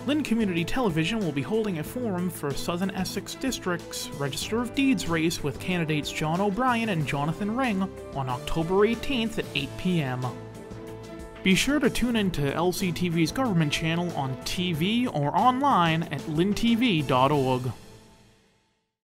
Lynn Community Television will be holding a forum for Southern Essex District's Register of Deeds race with candidates John O'Brien and Jonathan Ring on October 18th at 8 p.m. Be sure to tune into LCTV's government channel on TV or online at lyntv.org.